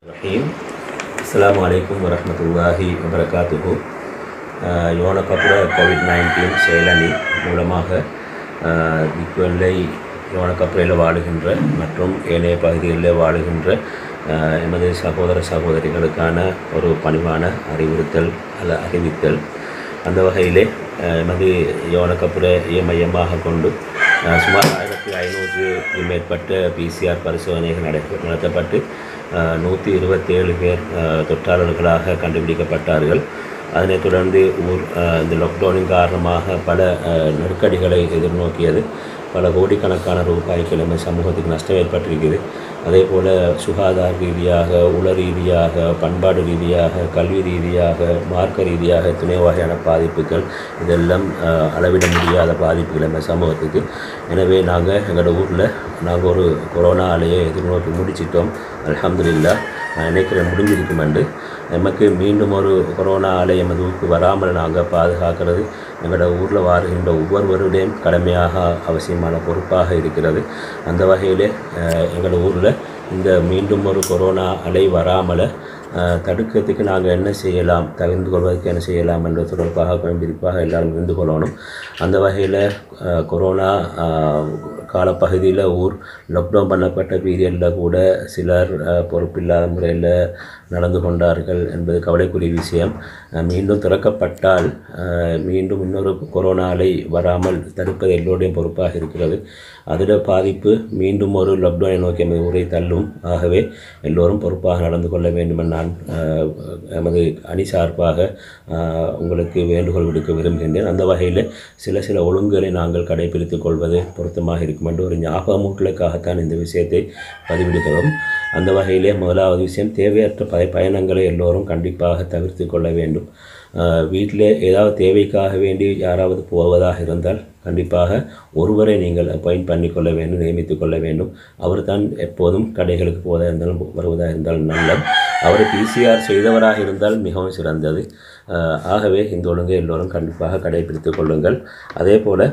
Rahim. Assalamualaikum warahmatullahi wabarakatuh. Yonakkapura கோவிட்-19 செயலணி மூலமாக இக்குவெல்லை யோனக்கப்புறையில் வாழுகின்ற மற்றும் ஏனைய பகுதிகளில் வாழுகின்ற எமது சகோதர சகோதரிகளுக்கான ஒரு பணிவான அறிவித்தல். அந்த வகையிலே எமது யோனக்கப்புறையை மையமாக கொண்டு சுமார் 1500க்கும் மேற்பட்ட PCR பரிசோதனைகள் நடத்தப்பட்டு 127 பேர் தொற்றாளர்களாக கண்டுபிடிக்கப்பட்டார்கள். அதனைத் தொடர்ந்து இந்த லாக்டவுனின் காரணமாக பல நெருக்கடிகளை எதிர்நோக்கியது. பல கோடிக்கணக்கான ரூபாய்க்கு நம்ம சமூகத்துக்கு நஷ்டம் ஏற்பட்டிருக்குது. அதே போல் சுகாதார ரீதியாக, உள ரீதியாக, பண்பாடு ரீதியாக, கல்வி ரீதியாக, மார்க்க ரீதியாக துணை வகையான பாதிப்புகள், இதெல்லாம் அளவிட முடியாத பாதிப்புகள் நம்ம சமூகத்துக்கு. எனவே எங்களோட ஊரில் நாங்கள் ஒரு கொரோனா அலையை எதிர்நோக்கி முடிச்சிட்டோம். அல்ஹம்துலில்லாஹ். நான் நினைக்கிறேன் முடிஞ்சிருக்குமெண்டு. நமக்கு மீண்டும் ஒரு கொரோனா அலை எமது ஊருக்கு வராமல் நாங்கள் பாதுகாக்கிறது எங்களோட ஊரில் வருகின்ற ஒவ்வொருவருடையும் கடமையாக அவசியமான பொறுப்பாக இருக்கிறது. அந்த வகையில் எங்களோட ஊரில் இந்த மீண்டும் ஒரு கொரோனா அலை வராமல் தடுக்கிறதுக்கு நாங்கள் என்ன செய்யலாம், தவிர்த்து கொள்வதற்கு என்ன செய்யலாம் என்ற தொடர்பாக குறிப்பாக எல்லாரும் இருந்து கொள்ளணும். அந்த வகையில் கொரோனா காலப்பகுதியில் லாக்டவுன் பண்ணப்பட்ட பீரியடில் கூட சிலர் பொறுப்பில்லாத முறையில் நடந்து கொண்டார்கள் என்பது கவலைக்குரிய விஷயம். மீண்டும் திறக்கப்பட்டால் மீண்டும் இன்னொரு கொரோனா அலை வராமல் தடுப்பது எல்லோருடையும் பொறுப்பாக இருக்கிறது. அதில் பாதிப்பு மீண்டும் ஒரு லாக்டவுனை நோக்கி எமது ஊரை தள்ளும். ஆகவே எல்லோரும் பொறுப்பாக நடந்து கொள்ள வேண்டும் என நான் எமது அணி சார்பாக உங்களுக்கு வேண்டுகோள் விடுக்க விரும்புகின்றேன். அந்த வகையில் சில ஒழுங்குகளை நாங்கள் கடைபிடித்துக் கொள்வது பொருத்தமாக இருக்கும் என்று ஒரு ஞாபகமூட்டலுக்காகத்தான் இந்த விஷயத்தை பதிவிடுகிறோம். அந்த வகையிலே முதலாவது விஷயம், தேவையற்ற பயணங்களை எல்லோரும் கண்டிப்பாக தவிர்த்து கொள்ள வேண்டும். வீட்டில் ஏதாவது தேவைக்காக வேண்டி யாராவது போவதாக இருந்தால் கண்டிப்பாக ஒருவரை நீங்கள் அப்பாயிண்ட் பண்ணிக்கொள்ள வேண்டும், நியமித்து கொள்ள வேண்டும். அவர் தான் எப்போதும் கடைகளுக்கு போவதாக இருந்தாலும் வருவதாக இருந்தாலும் நல்லது. அவர் PCR செய்தவராக இருந்தால் மிகவும் சிறந்தது. ஆகவே இந்த ஒழுங்கை எல்லோரும் கண்டிப்பாக கடைபிடித்துக் கொள்ளுங்கள். அதே போல்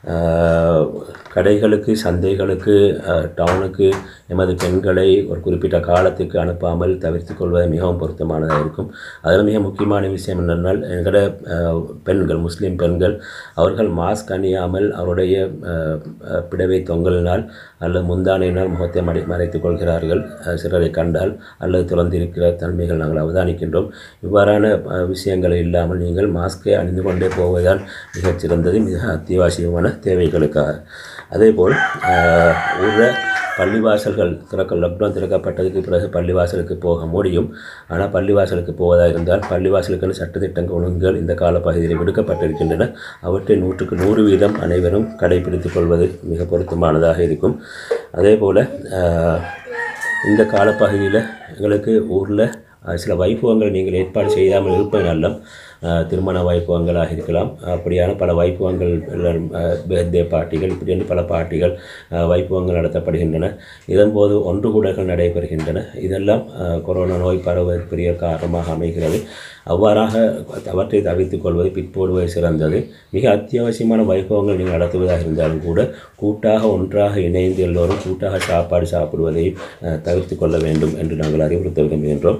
கடைகளுக்கு, சந்தைகளுக்கு, டவுனுக்கு எமது பெண்களை ஒரு குறிப்பிட்ட காலத்துக்கு அனுப்பாமல் தவிர்த்து கொள்வது மிகவும் பொருத்தமானதாக இருக்கும். அதில் மிக முக்கியமான விஷயம் என்னென்னால், எங்களோட பெண்கள், முஸ்லீம் பெண்கள், அவர்கள் மாஸ்க் அணியாமல் அவருடைய பிடவை தொங்கலினால் அல்லது முந்தானையினால் முகத்தை மறைத்துக் கொள்கிறார்கள். சிலரை கண்டால் அல்லது துறந்திருக்கிற தன்மைகள் நாங்கள் அவதானிக்கின்றோம். இவ்வாறான விஷயங்கள் இல்லாமல் நீங்கள் மாஸ்கை அணிந்து கொண்டே போவதுதான் மிகச்சிறந்தது, மிக அத்தியாவசியமான தேவைகளுக்காக. அதேபோல் ஊரில் பள்ளிவாசல்கள் லாக்டவுன் திறக்கப்பட்டதுக்கு பிறகு பள்ளிவாசலுக்கு போக முடியும். ஆனால் பள்ளிவாசலுக்கு போவதாக இருந்தால் பள்ளிவாசலுக்கான சட்டத்திட்டங்கள் ஒழுங்குகள் இந்த காலப்பகுதியில் விடுக்கப்பட்டிருக்கின்றன. அவற்றை 100க்கு 100% அனைவரும் கடைபிடித்துக் கொள்வது மிக பொருத்தமானதாக இருக்கும். அதே போல் இந்த காலப்பகுதியில் எங்களுக்கு ஊரில் சில வைபவங்கள் நீங்கள் ஏற்பாடு செய்யாமல் இருப்பது நல்லம். திருமண வைபவங்களாக இருக்கலாம். அப்படியான பல வைபவங்கள், பர்த்டே பார்ட்டிகள், இப்படி பல பார்ட்டிகள், வைபவங்கள் நடத்தப்படுகின்றன. இதன்போது ஒன்று கூடல்கள் நடைபெறுகின்றன. இதெல்லாம் கொரோனா நோய் பரவுவதற்கு பெரிய காரணமாக அமைகிறது. அவ்வாறாக அவற்றை தவிர்த்துக் கொள்வது, பிற்போடுவது சிறந்தது. மிக அத்தியாவசியமான வைபவங்கள் நீங்கள் நடத்துவதாக இருந்தாலும் கூட கூட்டாக ஒன்றாக இணைந்து எல்லோரும் கூட்டாக சாப்பாடு சாப்பிடுவதை தவிர்த்து கொள்ள வேண்டும் என்று நாங்கள் அறிவுறுத்த விரும்புகின்றோம்.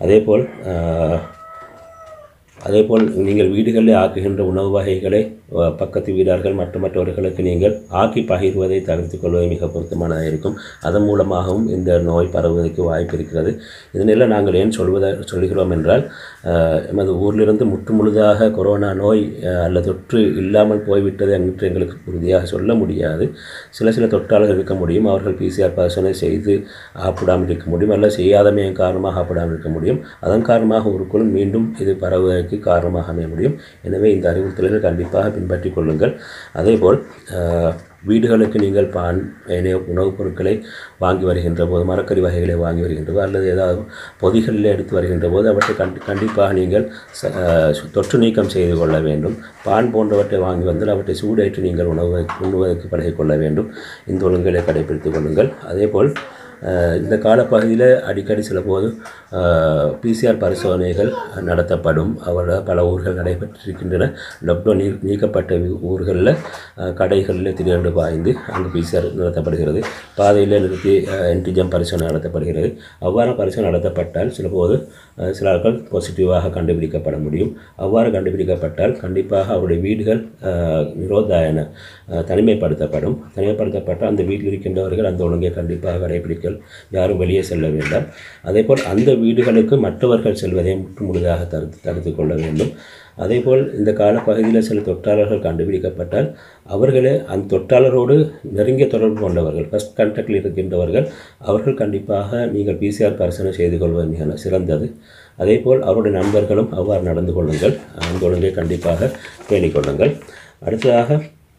அதேபோல் நீங்கள் வீடுகளில் ஆக்குகின்ற உணவு வகைகளை பக்கத்து வீரர்கள் மற்றவர்களுக்கு நீங்கள் ஆக்கி பகிர்வதை தவிர்த்துக் கொள்வது மிக பொருத்தமானதாக இருக்கும். அதன் மூலமாகவும் இந்த நோய் பரவுவதற்கு வாய்ப்பு இருக்கிறது. இதனால் நாங்கள் ஏன் சொல்கிறோம் என்றால், எமது ஊரிலிருந்து முழுதாக கொரோனா நோய் அல்லது தொற்று இல்லாமல் போய்விட்டது என்று எங்களுக்கு உறுதியாக சொல்ல முடியாது. சில தொற்றாளர்கள் இருக்க முடியும். அவர்கள் PCR பரிசோதனை செய்து ஆப்பிடாமல் இருக்க முடியும், அல்லது செய்யாதமையின் காரணமாக ஆப்பிடாமல் இருக்க முடியும். அதன் காரணமாக ஊருக்குள் மீண்டும் இது பரவுவதற்கு காரணமாக அமைய முடியும். எனவே இந்த அறிவுறுத்தல்கள் கண்டிப்பாக பின்பற்றிக் கொள்ளுங்கள். அதேபோல் வீடுகளுக்கு நீங்கள் உணவுப் பொருட்களை வாங்கி வருகின்ற போது, மரக்கறி வகைகளை வாங்கி வருகின்ற போது அல்லது ஏதாவது பொதிகளில் எடுத்து வருகின்ற போது அவற்றை கண்டிப்பாக நீங்கள் தொற்று நீக்கம் செய்து கொள்ள வேண்டும். பான் போன்றவற்றை வாங்கி வந்தால் அவற்றை சூடேற்றி நீங்கள் உண்ணுவதற்கு பழகிக்கொள்ள வேண்டும். இந்த ஒழுங்குகளை கடைபிடித்துக் கொள்ளுங்கள். அதேபோல் இந்த காலப்பகுதியில் அடிக்கடி சில போது PCR பரிசோதனைகள் நடத்தப்படும். பல ஊர்கள் நடைபெற்றிருக்கின்றன. லாக்டவுன் நீக்கப்பட்ட ஊர்களில் கடைகளில் திடீரென்று பாய்ந்து அங்கு PCR நடத்தப்படுகிறது. பாதையில் நிறுத்தி ஆன்டிஜன் பரிசோதனை நடத்தப்படுகிறது. அவ்வாறு பரிசோதனை நடத்தப்பட்டால் சில போது சில ஆட்கள் பாசிட்டிவாக கண்டுபிடிக்கப்பட முடியும். அவ்வாறு கண்டுபிடிக்கப்பட்டால் கண்டிப்பாக அவருடைய வீடுகள் நிரோதாயன தனிமைப்படுத்தப்படும். தனிமைப்படுத்தப்பட்டால் அந்த வீட்டில் இருக்கின்றவர்கள் அந்த ஒழுங்கை கண்டிப்பாக கடைபிடிக்க, யாரும் வெளியே செல்ல வேண்டாம். அதேபோல் அந்த வீடுகளுக்கு மற்றவர்கள் செல்வதை முழுதாக தடுத்து கொள்ள வேண்டும். அதேபோல் இந்த காலப்பகுதியில் சில தொற்றாளர்கள் கண்டுபிடிக்கப்பட்டால் அவர்களே அந்த தொற்றாளரோடு நெருங்கிய தொடர்பு கொண்டவர்கள், ஃபர்ஸ்ட் கான்டாக்டில் இருக்கின்றவர்கள், அவர்கள் கண்டிப்பாக நீங்கள் PCR பரிசோதனை செய்து கொள்வது மிக சிறந்தது. அதேபோல் அவருடைய நண்பர்களும் அவ்வாறு நடந்து கொள்ளுங்கள். அந்த ஒழுங்கை கண்டிப்பாக பேணிக்கொள்ளுங்கள். அடுத்ததாக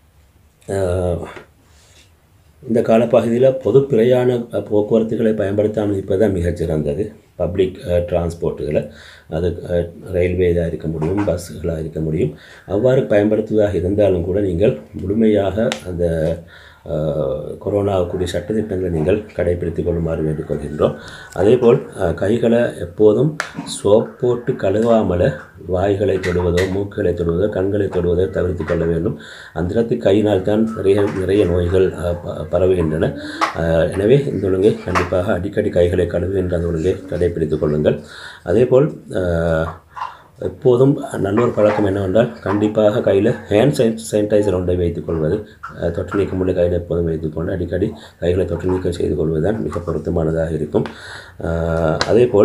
இந்த காலப்பகுதியில் பொது பிரயாண போக்குவரத்துகளை பயன்படுத்தாமல் இருப்பதுதான் மிகச்சிறந்தது. பப்ளிக் டிரான்ஸ்போர்ட்டுகளை, அது ரயில்வே இதாக இருக்க முடியும், பஸ்ஸுகளாக இருக்க முடியும். அவ்வாறு பயன்படுத்துவதாக இருந்தாலும் கூட நீங்கள் முழுமையாக அந்த கொரோனாவுக்குரிய சட்டத்திட்டங்களை நீங்கள் கடைபிடித்துக் கொள்ளுமாறு வேண்டிக்கொள்கின்றோம். அதேபோல் கைகளை எப்போதும் சோப் போட்டு கழுவாமல் வாய்களை தொடுவதோ மூக்குகளை தொடுவதோ கண்களை தொடுவதோ தவிர்த்து கொள்ள வேண்டும். அந்த இடத்துக்கு கையினால் தான் நிறைய நோய்கள் பரவுகின்றன. எனவே இந்த ஒழுங்கை கண்டிப்பாக அடிக்கடி கைகளை கழுவுகின்ற அந்த ஒழுங்கை கடைபிடித்துக் கொள்ளுங்கள். அதேபோல் எப்போதும் நல்ல ஒரு பழக்கம் என்னவென்றால் கண்டிப்பாக கையில் ஹேண்ட் சானிடைசர் ஒன்றை வைத்துக் கொள்வது, தொற்று நீக்கம் உள்ள கையில் எப்போதும் வைத்துக்கொண்டு அடிக்கடி கைகளை தொற்று நீக்கம் செய்து கொள்வதுதான் மிக பொருத்தமானதாக இருக்கும். அதேபோல்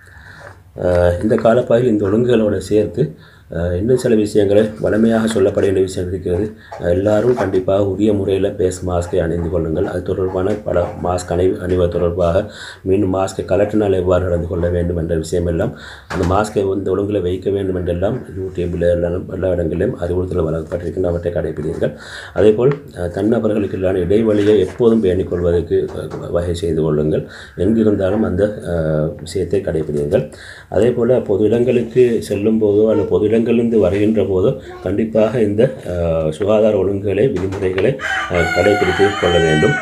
இந்த காலப்பகுதியில் இந்த ஒழுங்குகளோடு சேர்த்து இன்னும் சில விஷயங்களை வலிமையாக சொல்லப்பட வேண்டிய விஷயம் இருக்கிறது. எல்லாரும் கண்டிப்பாக உரிய முறையில் ஃபேஸ் மாஸ்கை அணிந்து கொள்ளுங்கள். அது தொடர்பான பல மாஸ்க் அணிவது தொடர்பாக மீண்டும் மாஸ்கை கலட்டினால் எவ்வாறு நடந்து கொள்ள வேண்டும் என்ற விஷயமெல்லாம், அந்த மாஸ்கை இந்த ஒழுங்கில் வைக்க வேண்டும் என்றெல்லாம் யூடியூப்பில் எல்லா இடங்களிலும் அறிவுறுத்தல் வழங்கப்பட்டிருக்கின்றன. அவற்றை கடைபிடிங்கள். அதேபோல் தன்னபர்களுக்கான இடைவெளியை எப்போதும் பேணிக் கொள்வதற்கு வகை செய்து கொள்ளுங்கள். எங்கிருந்தாலும் அந்த விஷயத்தை கடைபிடிங்கள். அதேபோல் பொது இடங்களுக்கு செல்லும் போதோ அல்லது பொது இடங்களிலிருந்து வருகின்ற போதோ கண்டிப்பாக இந்த சுகாதார ஒழுங்குகளை விதிமுறைகளை கடைபிடித்து கொள்ள வேண்டும்.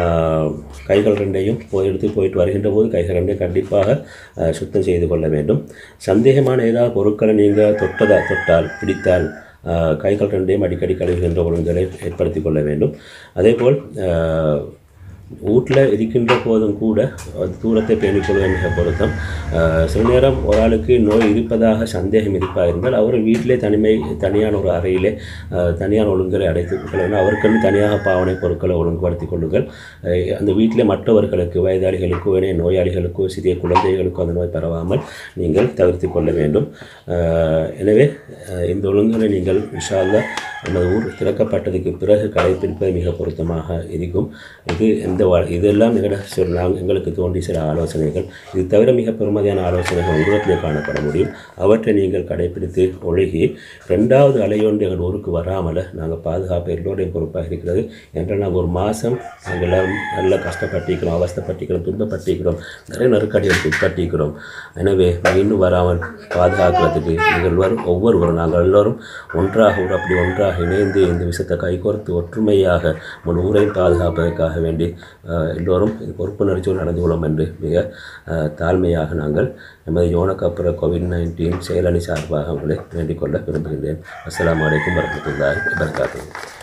கைகள் ரெண்டையும் போயிட்டு வருகின்ற போது கைகள் ரெண்டையும் கண்டிப்பாக சுத்தம் செய்து கொள்ள வேண்டும். சந்தேகமான ஏதாவது பொருட்களை நீங்கள் தொட்டால் பிடித்தால் கைகள் ரெண்டையும் அடிக்கடி கழுவுகின்ற ஒழுங்குகளை ஏற்படுத்தி கொள்ள வேண்டும். அதேபோல் வீட்டில் இருக்கின்ற போதும் கூட தூரத்தை பேணிக்கொள்வது மிக பொருத்தம். சில நேரம் ஒரு ஆளுக்கு நோய் இருப்பதாக சந்தேகம் இருப்பாக இருந்தால் அவர் வீட்டிலே தனியான ஒரு அறையிலே தனியான ஒழுங்குகளை அடைத்துக் கொள்ள வேண்டும். அவருக்குன்னு தனியாக பாவனை பொருட்களை ஒழுங்குபடுத்தி கொள்ளுங்கள். அந்த வீட்டிலே மற்றவர்களுக்கு, வயதாளிகளுக்கோ இணைய நோயாளிகளுக்கோ சிறிய குழந்தைகளுக்கோ அந்த நோய் பரவாமல் நீங்கள் தவிர்த்து கொள்ள வேண்டும். எனவே இந்த ஒழுங்குகளை நீங்கள் இன்ஷா அல்லாஹ் நமது ஊர் திறக்கப்பட்டதுக்கு பிறகு கடைபிடிப்பது மிக பொருத்தமாக இருக்கும். இதெல்லாம் எங்களுக்கு தோன்றிய சில ஆலோசனைகள். இது தவிர மிக பெருமதியான ஆலோசனைகள் உலகத்திலே காணப்பட முடியும். அவற்றை நீங்கள் கடைபிடித்து ஒழுகி 2வது அலையொன்று எங்கள் ஊருக்கு வராமல் நாங்கள் பாதுகாப்பு எல்லோருடைய பொறுப்பாக இருக்கிறது. என்றால் நாங்கள் ஒரு மாதம் நாங்கள் எல்லோரும் நல்லா கஷ்டப்பட்டிருக்கிறோம், அவஸ்தைப்பட்டிருக்கிறோம், துன்பப்பட்டிருக்கிறோம், நிறைய நெருக்கடிகளுக்கு உட்பட்டிருக்கிறோம். எனவே இன்னும் வராமல் பாதுகாக்கிறதுக்கு நீங்கள் ஒவ்வொருவரும் நாங்கள் எல்லோரும் ஒன்றாக இணைந்து இந்த விஷயத்தை கைகோர்த்து ஒற்றுமையாக முழு ஊரையும் பாதுகாப்பதற்காக வேண்டி எல்லோரும் பொறுப்புணர்ச்சியோடு நடந்து கொள்ளும் என்று மிக தாழ்மையாக நாங்கள் நமது யோனக்காப்புற COVID-19 செயலணி சார்பாக உங்களை வேண்டிக் கொள்ள விரும்புகின்றேன். அஸ்ஸலாமு அலைக்கும் வரஹ்மத்துல்லாஹி வபரகாத்துஹு.